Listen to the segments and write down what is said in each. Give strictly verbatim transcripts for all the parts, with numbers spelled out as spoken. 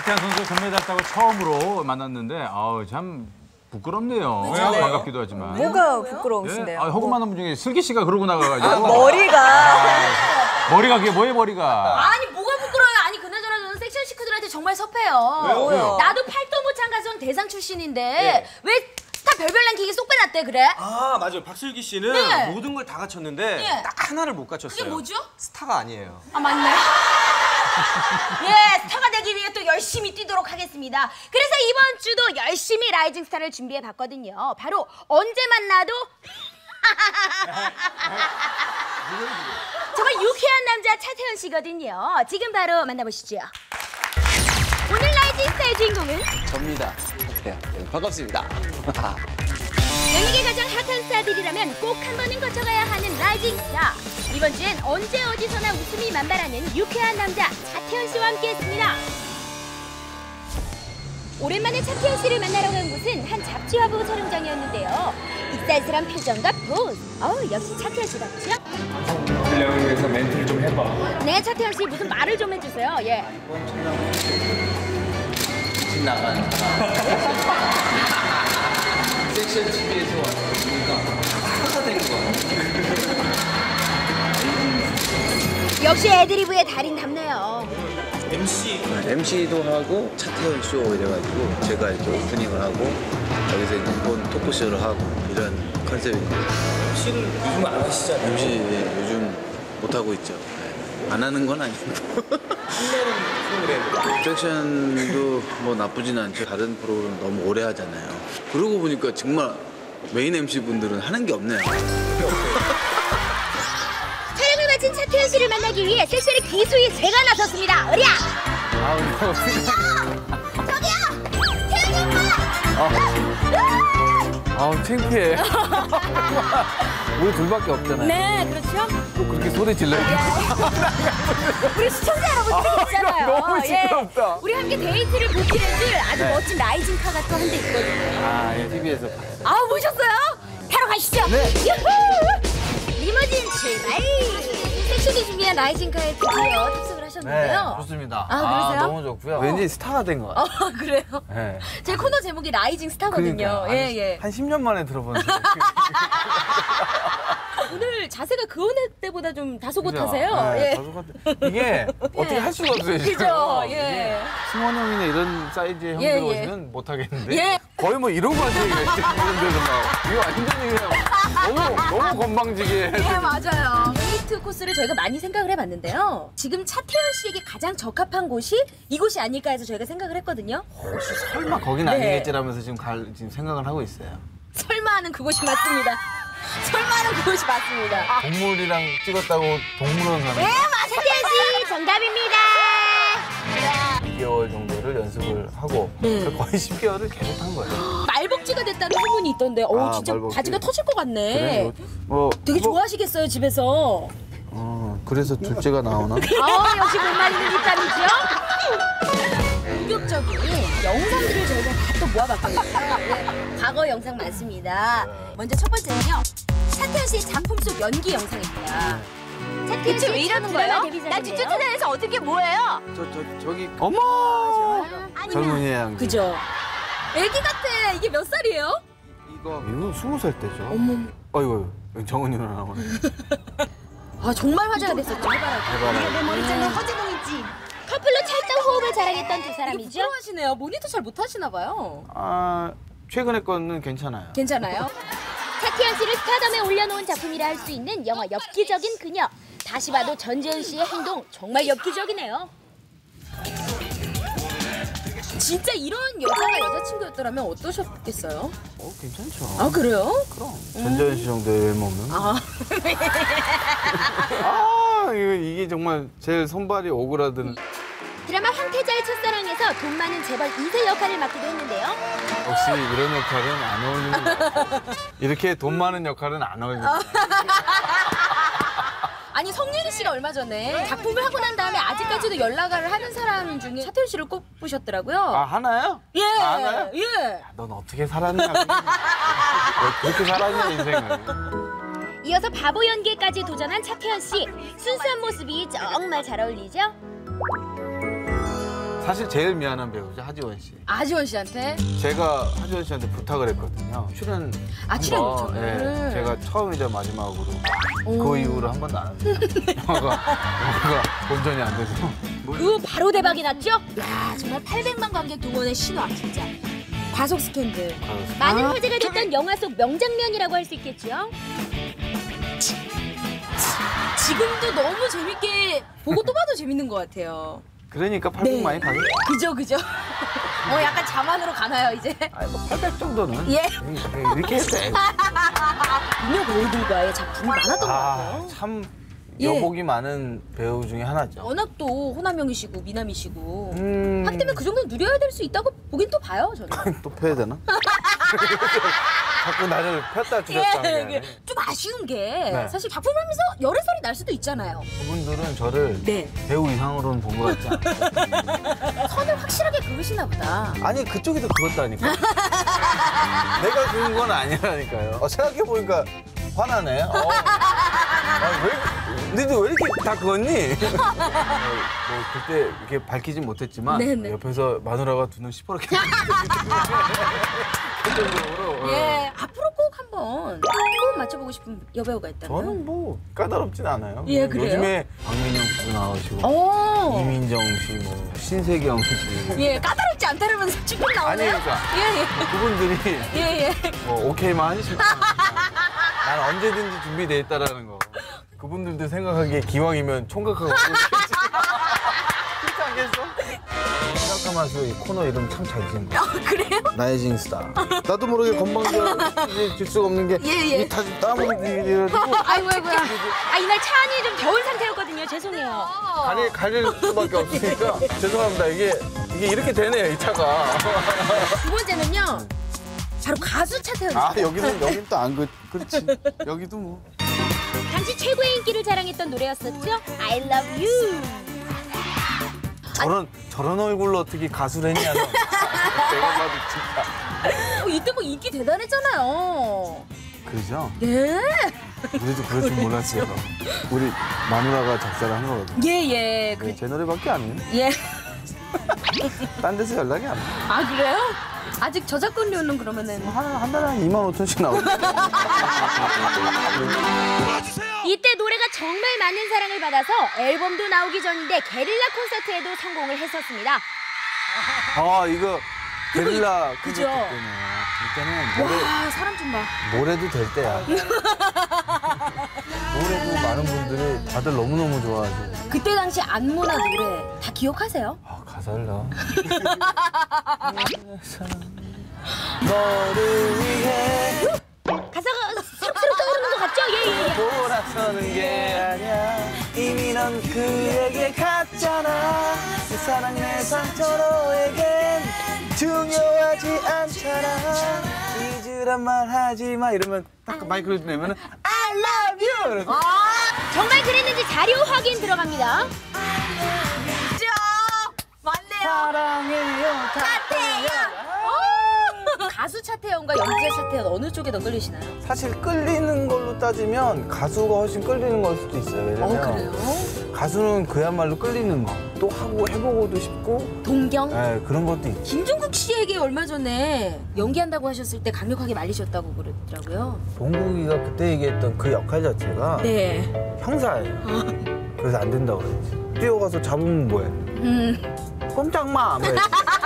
차태현 선수 금메달 따고 처음으로 만났는데 아우 참 부끄럽네요. 네. 반갑기도 하지만. 뭐가 부끄러우신데요? 예? 아, 허구 만난 분 중에 슬기 씨가 그러고 나가가지고. 아, 머리가. 아, 머리가 그게 뭐예요 머리가? 아니 뭐가 부끄러워요? 아니 그나저나 저는 섹시한 식구들한테 정말 섭해요. 왜요? 나도 팔도 못 찬 가수는 대상 출신인데 네. 왜 스타 별별 랭킹이 쏙 빼놨대 그래? 아 맞아요. 박슬기 씨는 네. 모든 걸 다 갖췄는데 예. 딱 하나를 못 갖췄어요. 그게 뭐죠? 스타가 아니에요. 아 맞네. 예, 스타가 되기 위해 또 열심히 뛰도록 하겠습니다. 그래서 이번 주도 열심히 라이징 스타를 준비해 봤거든요. 바로 언제 만나도 정말 유쾌한 남자 차태현 씨거든요. 지금 바로 만나보시죠. 오늘 라이징 스타의 주인공은 접니다. 네, 반갑습니다. 연예계 가장 핫한 스타들이라면 꼭 한 번은 거쳐가야 하는 라이징 스타. 이번 주엔 언제 어디서나 웃음이 만발하는 유쾌한 남자 차태현 씨와 함께했습니다. 오랜만에 차태현 씨를 만나러 간 곳은 한 잡지 화보 촬영장이었는데요. 익살스런 표정과 포즈. 어우 역시 차태현 씨답죠? 방송 위해서 멘트를 좀 해봐. 네 차태현 씨 무슨 말을 좀 해주세요. 예. 집 나간 사람. 섹션 티비에서 왔으니까 스타가 된 거야. 역시 애드리브의 달인답네요. 엠씨 엠씨도 하고 차태현 쇼 이래가지고 제가 이렇게 오프닝을 하고 여기서 이제 본 토크쇼를 하고 이런 컨셉입니다. 엠씨를 요즘 안 하시잖아요. 엠씨 예, 요즘 못 하고 있죠. 네. 안 하는 건 아니고. 섹션도 뭐 나쁘진 않죠. 다른 프로그램 너무 오래 하잖아요. 그러고 보니까 정말 메인 엠씨 분들은 하는 게 없네요. 촬영을 마친 차태현 씨를 만나기 위해 섹션의 기수인 제가 나섰습니다. 으랴! 저기요! 태현이 오빠! 아우 창피해. 우리 둘밖에 없잖아요. 네, 그렇죠. 또 그렇게 소리 질러요. 우리 시청자 여러분들이 있잖아요. 너무 시끄럽다. 예. 우리 함께 데이트를 보기를 아주 네. 멋진 라이징 카가 또 한 대 있거든요. 아, 예, 티비에서 봤어요. 아, 보셨어요? 타러 가시죠. 네. 유후! 리무진 출발! 섹션이 준비한 라이징 카에 드디어 탑승을 네, 하셨는데요. 좋습니다. 아, 그러세요? 너무 좋고요. 왠지 스타가 된 것 같아요. 어, 그래요? 네. 제 코너 제목이 라이징 스타거든요. 그러니까요. 예, 한, 예. 한 십 년 만에 들어보는 오늘 자세가 그 어느 때보다 좀 다소곳하세요. 네, 예. 다소곳- 이게 어떻게 할 수가 없어요, 지금. 그죠? 예. 승원 형이나 이런 사이즈의 형들 예, 예. 오시면 못 하겠는데. 예. 거의 뭐 이러고 하시는 이런 데서 막. 이거 완전히 그냥 너무, 너무 건방지게. 네, 맞아요. 데이트 코스를 저희가 많이 생각을 해봤는데요. 지금 차태현 씨에게 가장 적합한 곳이 이곳이 아닐까 해서 저희가 생각을 했거든요. 혹시 설마 거긴 네. 아니겠지라면서 지금, 갈, 지금 생각을 하고 있어요. 설마 하는 그곳이 맞습니다. 설마 하는 그곳이 맞습니다. 동물이랑 찍었다고 동물원 가면 네, 차태현 씨 정답입니다. 이 개월 정도를 연습을 하고 네. 거의 십 개월을 계속 한 거예요. 말복지가 됐다는 소문이 있던데, 오, 아, 진짜 말복지. 바지가 터질 것 같네. 그래, 뭐 되게 뭐, 좋아하시겠어요, 집에서. 어, 그래서 둘째가 나오나? 아, 역시 못 말리는 뒷담이죠? 본격적인 영상들을 저희가 다 또 모아봤거든요. 예, 과거 영상 많습니다. 먼저 첫 번째는요. 차태현 씨의 작품 속 연기 영상입니다. 차태현 씨 왜 이러는 거예요? 나 뒷주차장에서 어떻게 뭐예요? 저, 저, 저기 어머! 젊은이 양. 그죠? 애기 같아. 이게 몇 살이에요? 이거 이거 스무 살 때죠. 어머. 어이구 정은이 누나 나오네. 아, 정말 화제가 됐었죠. 해바라기. 해바라기. 내 머리장은 허지웅이지. 커플로 찰떡 호흡을 자랑했던 두 사람이죠. 부러워하시네요. 모니터 잘 못하시나 봐요. 아 최근에 거는 괜찮아요. 괜찮아요? 차태현 씨를 스타덤에 올려놓은 작품이라 할 수 있는 영화 엽기적인 그녀. 다시 봐도 전지현 씨의 행동 정말 엽기적이네요. 진짜 이런 여자가 여자친구였더라면 어떠셨겠어요? 어 괜찮죠. 아, 그래요? 그럼 전재현 씨 정도의 외모면. 아, 아 이거 이게 정말 제일 손발이 오그라드는. 드라마 황태자의 첫사랑에서 돈 많은 재벌 이 세 역할을 맡기도 했는데요. 역시 이런 역할은 안 어울리는. 이렇게 돈 많은 역할은 안 어울리는. 아니, 성예리 씨가 얼마 전에 작품을 하고 난 다음에 아직까지도 연락을 하는 사람 중에 차태현 씨를 꼽으셨더라고요. 아 하나요? 예. 아, 하나요? 예. 넌 어떻게 살았냐? 왜 그렇게 살았냐 인생을. 이어서 바보 연기까지 도전한 차태현 씨. 순수한 모습이 정말 잘 어울리죠? 사실 제일 미안한 배우죠, 하지원 씨. 아지원 씨한테? 제가 하지원 씨한테 부탁을 했거든요. 출연 아, 출연 한번, 요청을? 예, 제가 처음이자 마지막으로 오. 그 이후로 한 번도 안 합니다. 영화가, 영화가 본전이 안 돼서. 그 바로 대박이 났죠? 야 정말 팔백만 관객 동원의 신화 진짜. 과속 스캔들. 과속. 많은 아, 화제가 됐던 영화 속 명장면이라고 할 수 있겠죠? 지금도 너무 재밌게 보고 또 봐도 재밌는 것 같아요. 그러니까 팔백만이 가겠 그죠 그죠. 어 약간 자만으로 가나요 이제? 아니 뭐 팔백 정도는 예. 이렇게 해도 돼. 유명 배우들과의 작품이 많았던 것 같아요. 아, 참 예. 여복이 많은 배우 중에 하나죠. 워낙 또 호남형이시고 미남이시고 음... 하기 때문에 그 정도는 누려야 될 수 있다고 보긴 또 봐요 저는. 또 펴야 되나? 자꾸 나를 폈다 줄였다 예, 하네. 좀 아쉬운 게 네. 사실 작품을 하면서 열애설이 날 수도 있잖아요. 그분들은 저를 네. 배우 이상으로는 본 것 같지 않아요. 선을 확실하게 그으시나 보다. 아니 그쪽에서 그었다니까. 내가 그은 건 아니라니까요. 어, 생각해보니까 화나네. 어. 아, 왜, 너희들 왜 이렇게 다 그었니? 어, 뭐 그때 이렇게 밝히진 못했지만 네네. 옆에서 마누라가 두 눈 시퍼렇게 정도로. 예, 앞으로 꼭 한번 꼭 맞춰보고 싶은 여배우가 있다면? 저는 뭐 까다롭진 않아요. 예, 그래요? 요즘에 박민영 씨도 나오시고 오. 이민정 씨, 뭐 신세경 씨. 예, 까다롭지 않다면서 지금 나오네요. 아니, 그러니까. 예, 그분들이 예. 예, 예. 뭐 오케이만 하시면 난 언제든지 준비돼 있다라는 거. 그분들도 생각하기에 기왕이면 총각하고 오겠지. 그렇지 않겠어? 생각하면서 이 코너 이름 참 잘 지은 거야. 아, 그래요? 나이징 스타. 나도 모르게 건방지게 질 수가 없는 게 예, 예. 이 다 땀을 흘려가지고 아이고, 아이고야. 아, 이날 차 안이 좀 더운 상태였거든요. 죄송해요. 가릴, 가릴 수밖에 없으니까 죄송합니다. 이게 이게 이렇게 되네요, 이 차가. 두 번째는요. 바로 가수 차태현. 아, 여기는 여긴 또 안 그, 그렇지. 여기도 뭐. 당시 최고의 인기를 자랑했던 노래였었죠. I love you. 저런 저런 얼굴로 어떻게 가수를 했냐 너. 내가 봐도 진짜. 어, 이때 뭐 인기 대단했잖아요. 그죠? 네. 우리도 그럴 줄 몰랐어요. 우리 마누라가 작사를 한 거거든. 예, 예. 그, 제 노래밖에 안 해. 예. 딴 데서 연락이 안 와. 아, 그래요? 아직 저작권료는 그러면은. 한, 한 달에 한 이만 오천씩 나오죠. 이때 노래가 정말 많은 사랑을 받아서 앨범도 나오기 전인데 게릴라 콘서트에도 성공을 했었습니다. 아, 이거 게릴라 그죠? 콘서트 때문에. 이때는 노래, 와, 사람 좀 봐. 노래도 될 때야. 노래도 많은 분들이 다들 너무너무 좋아하시고. 그때 당시 안무나 노래 다 기억하세요? 아, 가사를 나. 너를 위해 가사가 새록새록 떠오르는 것 같죠? 예, 예, 예. 돌아서는 게 아니야. 이미 넌 그에게 갔잖아. 내 사랑 내 상처 너에겐 중요하지 않잖아. 잊으란 말 하지 마. 이러면 딱 마이크를 내면은 I love you. 그래서 아, 정말 그랬는지 자료 확인 들어갑니다. 죠 맞네요. 사랑해요. 차태현. 가수 차태현과 연기자 차태현 어느 쪽에 더 끌리시나요? 사실 끌리는 걸로 따지면 가수가 훨씬 끌리는 걸 수도 있어요. 어, 왜냐면 그래요? 가수는 그야말로 끌리는 거. 또 하고 해보고도 싶고 동경? 네, 그런 것도 있죠. 김종국 씨에게 얼마 전에 연기한다고 하셨을 때 강력하게 말리셨다고 그러더라고요. 동국이가 그때 얘기했던 그 역할 자체가 네. 형사예요. 그래서 안 된다고 그랬지. 뛰어가서 잡으면 뭐해? 음. 꼼짝 마! 뭐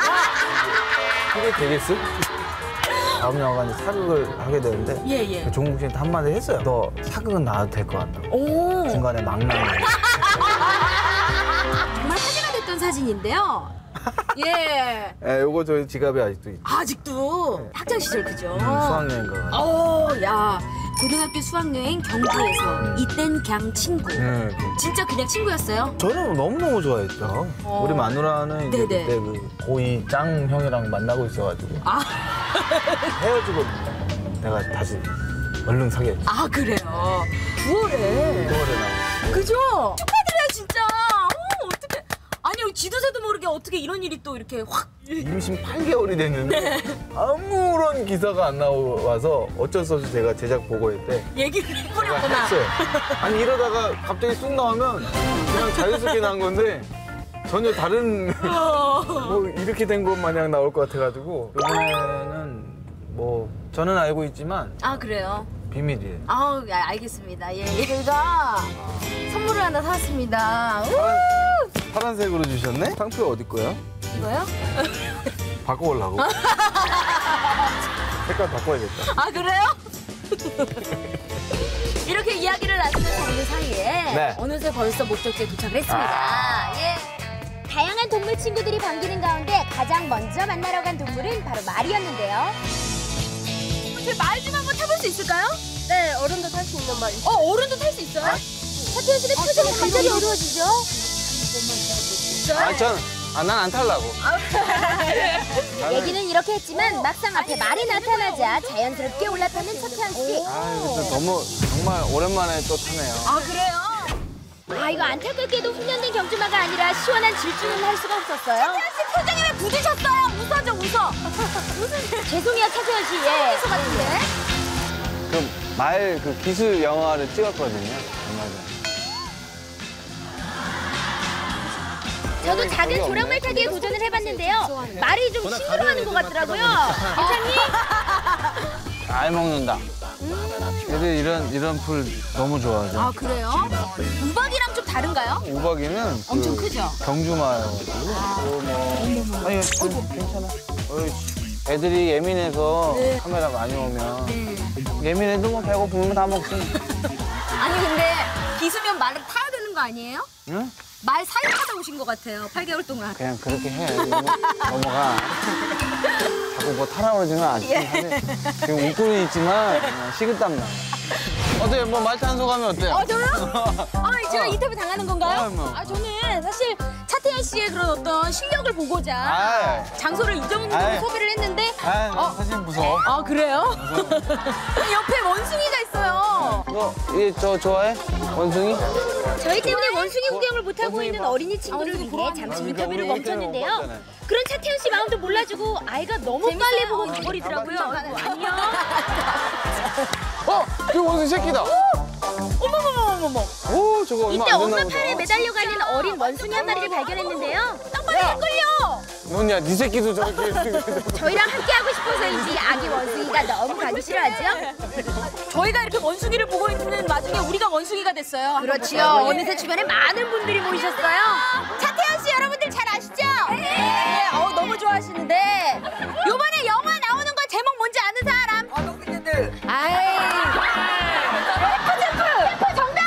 그게 되겠어? 다음 영화가 이제 사극을 하게 되는데 예, 예. 종국 씨한테 한마디 했어요. 너 사극은 나와도 될 것 같다고. 오. 중간에 막 나오는 정말 화제가 됐던 사진인데요. 예. 예, 요거 저희 지갑에 아직도 있죠. 아직도 학창 시절 그죠? 수학여행 가가지고. 어, 야. 고등학교 수학여행 경주에서 이땐 그냥 친구. 네. 진짜 그냥 친구였어요? 저는 너무너무 좋아했죠. 어. 우리 마누라는 이제 네네. 그때 그 고이 짱 형이랑 만나고 있어가지고 아, 헤어지고 내가 다시 얼른 사귀었지. 아 그래요. 구월에. 구월에 나. 그죠? 축하드려요 진짜. 어, 어떡해. 아니 지도새도 모르게 어떻게 이런 일이 또 이렇게 확. 임신 팔 개월이 됐는데 네. 아무런 기사가 안 나와서 어쩔 수 없이 제가 제작 보고회 때 얘기를 제가 해버렸구나. 했어요. 아니 이러다가 갑자기 쑥 나오면 그냥 자연스럽게 난 건데 전혀 다른 뭐 이렇게 된 것 마냥 나올 것 같아가지고 이번에는 뭐 저는 알고 있지만 아 그래요? 비밀이에요. 아 알겠습니다. 예, 예. 저희가 선물을 하나 사왔습니다. 우! 파란색으로 주셨네? 상표 어디 거야? 이거요? 바꿔오려고. 색깔 바꿔야겠다. 아 그래요? 이렇게 이야기를 나누는 정들 사이에 네. 어느새 벌써 목적지에 도착을 했습니다. 아. 예. 다양한 동물 친구들이 반기는 가운데 가장 먼저 만나러 간 동물은 바로 말이었는데요. 저희 말 좀 한번 타볼 수 있을까요? 네, 어른도 탈 수 있는 말. 어, 어른도 탈 수 있어요? 차태현 씨의 표정이 갑자기 어두워지죠? 아, 전, 아, 난 안 탈라고. 얘기는 이렇게 했지만 막상 앞에 말이 나타나자 자연스럽게 올라타는 차태현 씨. 아, 이거 너무 정말 오랜만에 또 타네요. 아 그래요? 아 이거 안타깝게도 훈련된 경주마가 아니라 시원한 질주는 할 수가 없었어요. 차태현 씨 표정이 왜 굳으셨어요? 웃어줘 웃어. 무슨 죄송해요 차태현 씨. 예. 웃어 같은데. 그 말 그 기술 영화를 찍었거든요. 얼마 전에. 저도 작은 조랑말 타기에 도전을 해봤는데요. 말이 좀 싱그러워하는 것 같더라고요. 회장님. 알 먹는다. 얘들 이런 이런 풀 너무 좋아하죠. 아 그래요? 우박이랑 좀 다른가요? 우박이는 엄청 그 크죠? 경주마여가지고 또 뭐. 아니 괜찮아. 어이, 애들이 예민해서 카메라 많이 오면 예민해도 뭐 배고프면 다 먹지. 아니 근데 기수면 말을 타야 되는 거 아니에요? 응? 말 사육하다 오신 것 같아요. 팔 개월 동안. 그냥 그렇게 해. 넘어- 넘어가. 자꾸 뭐 타라 그러지는 않지. 지금 웃고는 있지만 어, 식은땀 나. 어때? 뭐 말 타는 소감이 어때요? 어 저요? 아 제가 인터뷰 당하는 건가요? 아, 뭐. 아 저는 사실 차태현 씨의 그런 어떤 실력을 보고자 아이. 장소를 이 정도로 아이. 섭외를 했는데 아, 어? 사실 무서워. 아 그래요? 옆에 원숭이가 있어요. 너, 얘 저 좋아해? 원숭이? 저희 때문에 원숭이 구경을 못하고 원숭이 있는 봐. 어린이 친구를 아, 위해 잠시 그러니까 인터뷰를 우리 멈췄는데요. 인터뷰 못 봤잖아요. 그런 차태현 씨 마음도 몰라주고 아이가 너무 빨리 보고 가버리더라고요. 아이고, 안녕. 어! 그 원숭이 새끼다! 어머머머머머. 오, 저거 얼마 이때 안 엄마 됐나 보다. 팔에 매달려가는 어린 원숭이 한 마리를 발견했는데요. 딱 빨리 헷갈려. 너냐, 네 새끼도 저렇게. 저희랑 함께하고 싶어서인지 아기 원숭이가 너무 가기 싫어하죠? 저희가 이렇게 원숭이를 보고 있는 와중에 우리가 원숭이가 됐어요. 그렇지요. 어느새 주변에 많은 분들이 모이셨어요. 차태현 씨 여러분들 잘 아시죠? 네. 어, 너무 좋아하시는데 요번에 영화 나오는 거 제목 뭔지 아는 사람? 아, 동생들! 아이. F 제프! F 정답!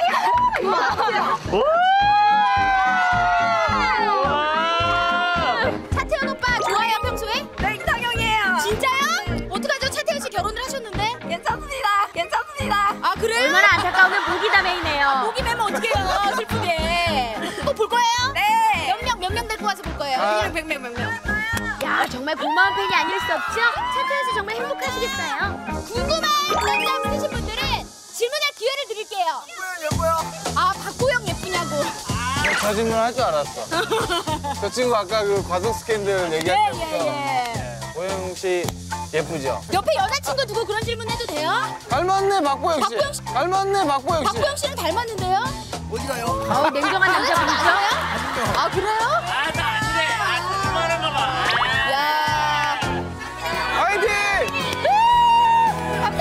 차태현 오빠 좋아해요 평소에? 네, 이상형이에요. 진짜요? 어떡하죠? 차태현 씨 결혼을 하셨는데? 괜찮습니다. 괜찮습니다. 아 그래요? 얼마나 안타까우면 목이 다 메이네요. 목이 매면 어떡해요, 슬프게. 또 볼 거예요? 네. 몇 명, 몇 명 데리고 와서 볼 거예요? 아. 백 명, 백 명. 야 정말 고마운 팬이 아닐 수 없죠? 차태현 씨 정말 행복하시겠어요? 궁금한 점점 있으신 분들은 질문할 기회를 드릴게요. 아 박보영 예쁘냐고. 저 질문 할 줄 알았어. 저 친구 아까 그 과속 스캔들 얘기할 예, 때부터. 예, 예. 네. 보영 씨 예쁘죠? 옆에 여자친구 두고 그런 질문 해도 돼요? 닮았네, 박보영 씨. 박보영 씨. 닮았네, 박보영 씨. 박보영 씨랑 닮았는데요? 어디가요? 아우 냉정한 남자분이죠? 아 그래요? 아 나 아니래. 아 그만한가 봐. 야. 화이팅!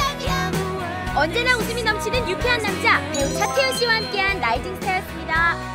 감사합니다. 언제나 웃음이 넘치는 유쾌한 남자 배우 차태현 씨와 함께한 라이징 스타였습니다.